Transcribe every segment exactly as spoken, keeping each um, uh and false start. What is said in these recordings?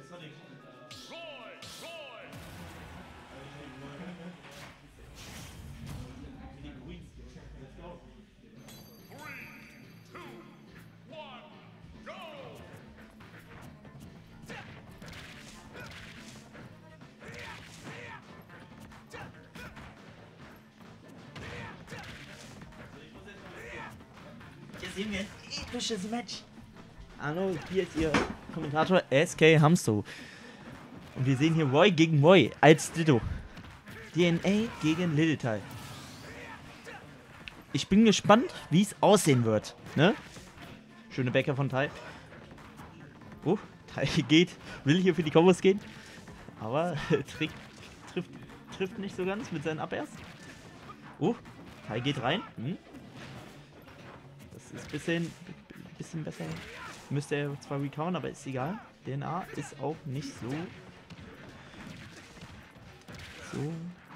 Hier sehen wir ein episches Match. Hallo, hier ist Ihr Kommentator S K Hamsto. Und wir sehen hier Roy gegen Roy als Ditto. D N A gegen Little Ty. Ich bin gespannt, wie es aussehen wird. Ne? Schöne Bäcker von Ty. Oh, Ty geht, will hier für die Kombos gehen. Aber trifft, trifft, trifft nicht so ganz mit seinen Up-Airs. Oh, Ty geht rein. Hm. Das ist ein bisschen, bisschen besser. Müsste er zwar recauen, aber ist egal. D N A ist auch nicht so... So...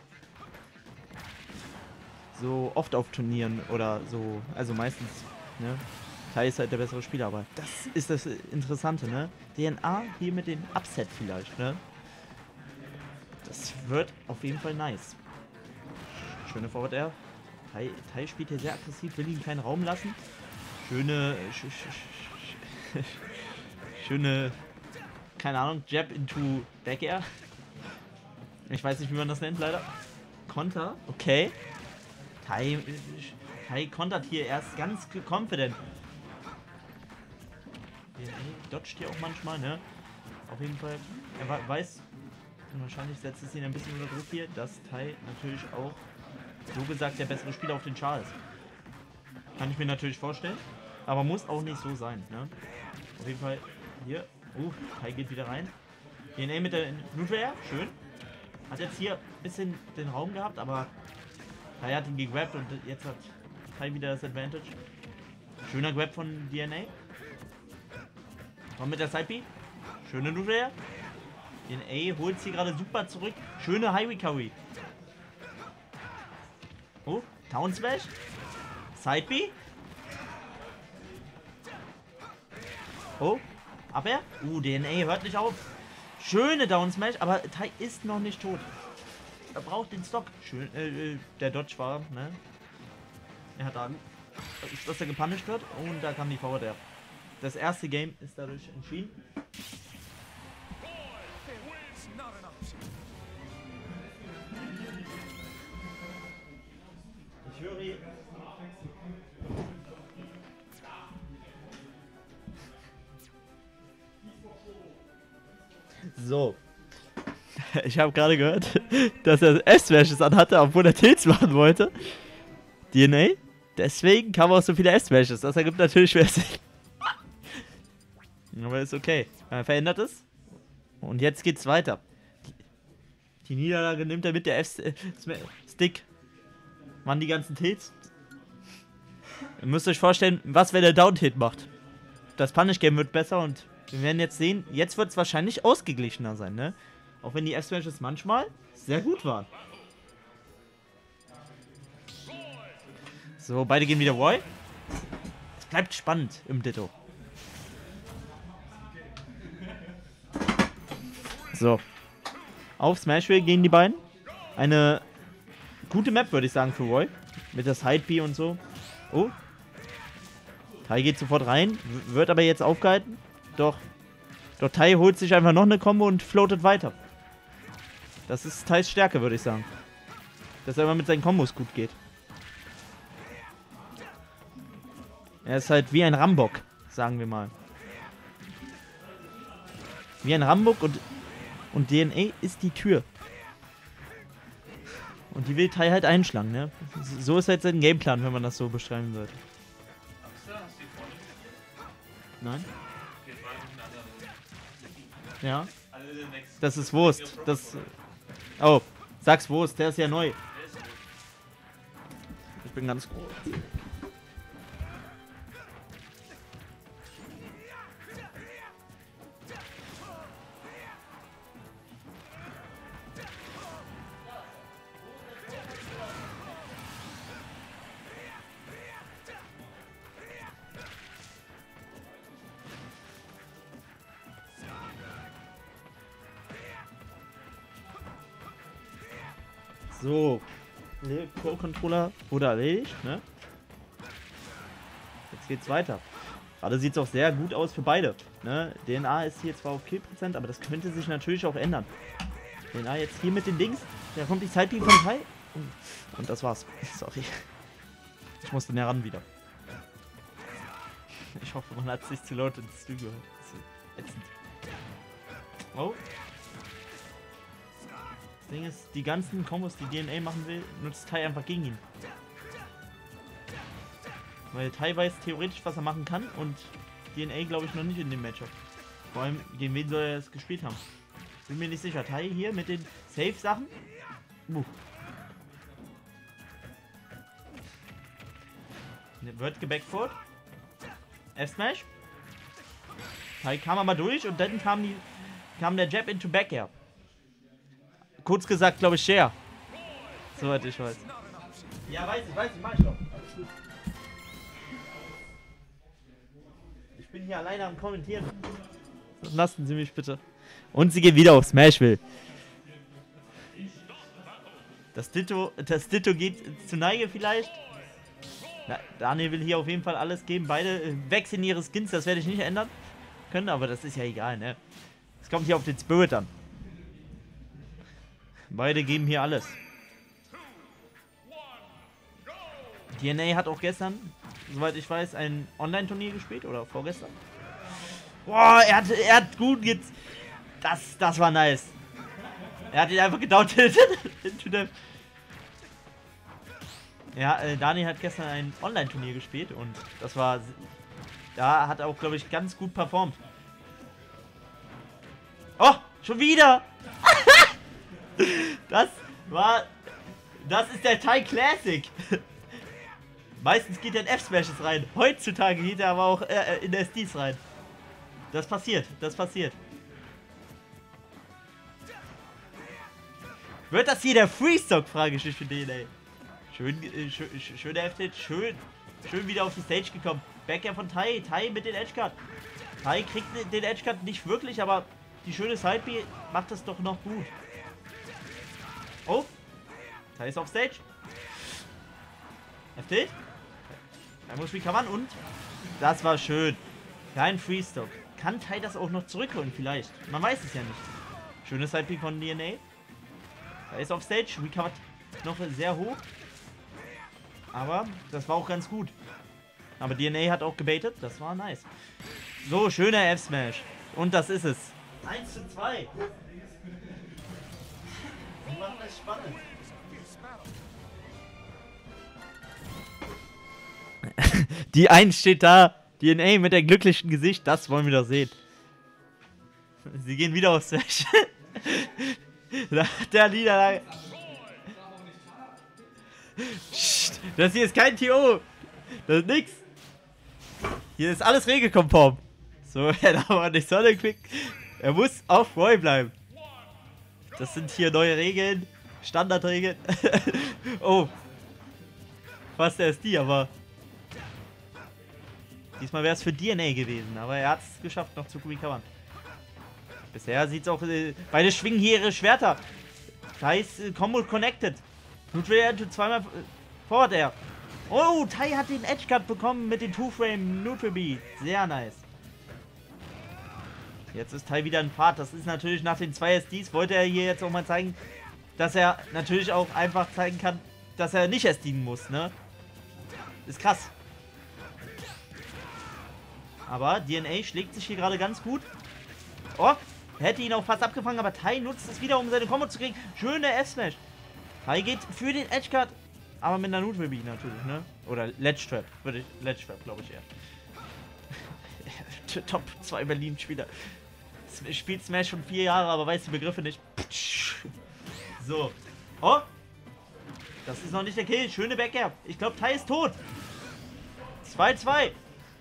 So oft auf Turnieren oder so. Also meistens, ne? Ty ist halt der bessere Spieler, aber das ist das Interessante, ne? D N A hier mit dem Upset vielleicht, ne? Das wird auf jeden Fall nice. Schöne Forward Air. Ty, Ty spielt hier sehr aggressiv, will ihm keinen Raum lassen. Schöne... Sch, sch, sch, schöne... Keine Ahnung, Jab into Back Air. Ich weiß nicht, wie man das nennt, leider. Konter, okay. Ty, Ty kontert hier erst ganz confident. Dodgt hier auch manchmal, ne? Auf jeden Fall. Er weiß, und wahrscheinlich setzt es ihn ein bisschen unter Druck hier, dass Ty natürlich auch, so gesagt, der bessere Spieler auf den Char ist. Kann ich mir natürlich vorstellen. Aber muss auch nicht so sein, ne? Auf jeden Fall hier. Uh, Ty geht wieder rein. D N A mit der Neutral Air, schön. Hat jetzt hier ein bisschen den Raum gehabt, aber Ty hat ihn gegrabt und jetzt hat Ty wieder das Advantage. Schöner Grab von D N A. Kommt mit der Side B. Schöne Neutral Air. D N A holt sie gerade super zurück. Schöne High Recovery. Oh, Down Smash. Side B. Oh, Abwehr. Uh, D N A hört nicht auf. Schöne Down Smash, aber Ty ist noch nicht tot. Er braucht den Stock. Schön, äh, der Dodge war, ne? Er hat da, dass er gepunished wird und da kam die Forward Air. Das erste Game ist dadurch entschieden. Ich höre hier. So. Ich habe gerade gehört, dass er S-Smashes anhatte, obwohl er Tilts machen wollte. D N A? Deswegen kamen auch so viele S-Smashes. Das ergibt natürlich schwer Sinn. Aber ist okay. Er verändert es. Und jetzt geht's weiter. Die Niederlage nimmt er mit der F-Stick. Waren die ganzen Tilts. Ihr müsst euch vorstellen, was, wenn der Down-Hit macht. Das Punish-Game wird besser und wir werden jetzt sehen, jetzt wird es wahrscheinlich ausgeglichener sein, ne? Auch wenn die F-Smashes manchmal sehr gut waren. So, beide gehen wieder Roy. Es bleibt spannend im Ditto. So. Auf Smashville gehen die beiden. Eine gute Map, würde ich sagen, für Roy. Mit der Side-B und so. Oh. Ty geht sofort rein. Wird aber jetzt aufgehalten. Doch. Doch Ty holt sich einfach noch eine Combo und floatet weiter. Das ist Tys Stärke, würde ich sagen. Dass er immer mit seinen Kombos gut geht. Er ist halt wie ein Rambock, sagen wir mal. Wie ein Rambock und, und D N A ist die Tür. Und die will Ty halt einschlagen, ne? So ist halt sein Gameplan, wenn man das so beschreiben würde. Nein? Ja. Das ist Wurst. Das. Oh, sag's Wurst, der ist ja neu. Ich bin ganz groß. So. Der Pro-Controller wurde erledigt, ne? Jetzt geht's weiter. Gerade sieht es auch sehr gut aus für beide. Ne? D N A ist hier zwar auf Kill-Prozent, aber das könnte sich natürlich auch ändern. D N A jetzt hier mit den Dings. Da kommt die Sidebeam von Tai. Und das war's. Sorry. Ich musste näher ran wieder. Ich hoffe, man hat es nicht zu laut ins Stream gehört. Das ist ätzend. Oh. Das Ding ist, die ganzen Kombos, die D N A machen will, nutzt Tai einfach gegen ihn. Weil Tai weiß theoretisch, was er machen kann und D N A glaube ich noch nicht in dem Matchup. Vor allem, gegen wen soll er es gespielt haben? Bin mir nicht sicher. Tai hier mit den Safe-Sachen. Uh. Wird gebackford. F-Smash. Tai kam aber durch und dann kam, die, kam der Jab into Back Air. Kurz gesagt, glaube ich, Share. Soweit ich weiß. Ja, weiß ich, weiß ich, mach ich doch. Alles gut. Ich bin hier alleine am Kommentieren. Lassen Sie mich bitte. Und sie gehen wieder auf Smashville. Das Ditto, das Ditto geht zu Neige vielleicht. Na, Daniel will hier auf jeden Fall alles geben. Beide äh, wechseln ihre Skins, das werde ich nicht ändern können, aber das ist ja egal, ne? Es kommt hier auf den Spirit an. Beide geben hier alles. D N A hat auch gestern, soweit ich weiß, ein Online-Turnier gespielt oder vorgestern. Boah, er hat, er hat gut jetzt. Das, das war nice. Er hat ihn einfach gedowntet. Ja, äh, Dani hat gestern ein Online-Turnier gespielt und das war. Da hat er auch, glaube ich, ganz gut performt. Oh, schon wieder! Das war. Das ist der Tai Classic. Meistens geht er in F-Smashes rein. Heutzutage geht er aber auch äh, in S Ds rein. Das passiert, das passiert. Wird das hier der Freestock, frage ich mich für D N A. Schön, äh, schön, schöner F-Hit, schön, schön wieder auf die Stage gekommen. Backair von Tai, Tai mit den Edgeguard. Tai kriegt den Edgeguard nicht wirklich, aber die schöne Side-B macht das doch noch gut. Oh, Tai ist auf Stage. F-Hit. Er muss recovern und das war schön. Kein Freestock. Kann Tai das auch noch zurückholen vielleicht? Man weiß es ja nicht. Schönes Side-B von D N A. Er ist auf Stage, recovert noch sehr hoch. Aber das war auch ganz gut. Aber D N A hat auch gebaitet, das war nice. So, schöner F-Smash. Und das ist es. eins zu zwei. Wir machen das spannend. Die eins steht da. D N A mit der glücklichen Gesicht, das wollen wir doch sehen. Sie gehen wieder aufs Smash. Der Niederlage. Psst, das hier ist kein T O. Das ist nix. Hier ist alles regelkonform. So, er darf aber nicht Sonic Quick. Er muss auf Roy bleiben. Das sind hier neue Regeln. Standardregeln. Oh. Fast erst die, aber. Diesmal wäre es für D N A gewesen. Aber er hat es geschafft, noch zu recovern. Bisher sieht es auch. Äh, beide schwingen hier ihre Schwerter. Tai ist äh, Combo connected. Neutral Air, zweimal äh, Forward Air. Oh, Tai hat den Edge Cut bekommen mit den Two-Frame Neutral B. Sehr nice. Jetzt ist Tai wieder in Fahrt. Das ist natürlich nach den zwei S Ds. Wollte er hier jetzt auch mal zeigen, dass er natürlich auch einfach zeigen kann, dass er nicht S D'en muss, ne? Ist krass. Aber D N A schlägt sich hier gerade ganz gut. Oh, hätte ihn auch fast abgefangen, aber Tai nutzt es wieder, um seine Combo zu kriegen. Schöner F-Smash. Tai geht für den Edge Cut, aber mit einer Neutral B natürlich, ne? Oder Ledge Trap, würde ich, Ledge Trap, glaube ich eher. Top zwei Berlin-Spieler. Spielt Smash schon vier Jahre, aber weiß die Begriffe nicht. So. Oh. Das ist noch nicht der Kill. Schöne Backup. Ich glaube, Tai ist tot. zwei zwei.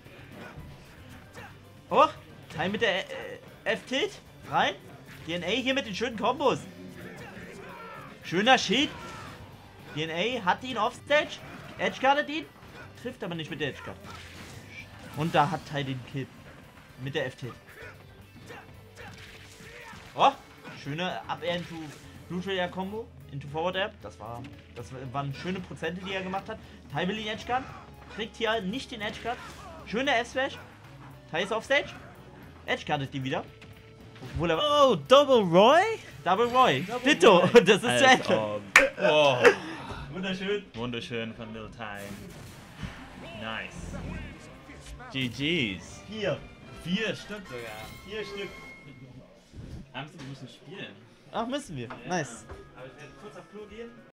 Oh. Tai mit der äh, F-Tilt. Rein. D N A hier mit den schönen Kombos. Schöner Schild. D N A hat ihn offstage. Edgeguardet ihn. Trifft aber nicht mit der Edgeguard. Und da hat Tai den Kill. Mit der F-Tilt. Oh. Schöne Up-Air into Neutral Air Combo. into Forward App. Das war, das waren schöne Prozente, die er gemacht hat. Tai will den Edge Guard. Kriegt hier nicht den Edge Guard. Schöner S-Smash. Tai ist auf Stage. Edge Guardet die wieder. Obwohl er. Oh, Double Roy? Double Roy. Double Ditto. Roy. Das ist zu Als Ende. ob. Oh. Wunderschön. Wunderschön von Lil Tai. Nice. G G's. Hier. Vier Stück sogar. Vier Stück. Amsterdam, wir müssen spielen. Ach, müssen wir. Nice. Aber ich werde kurz auf Klo gehen.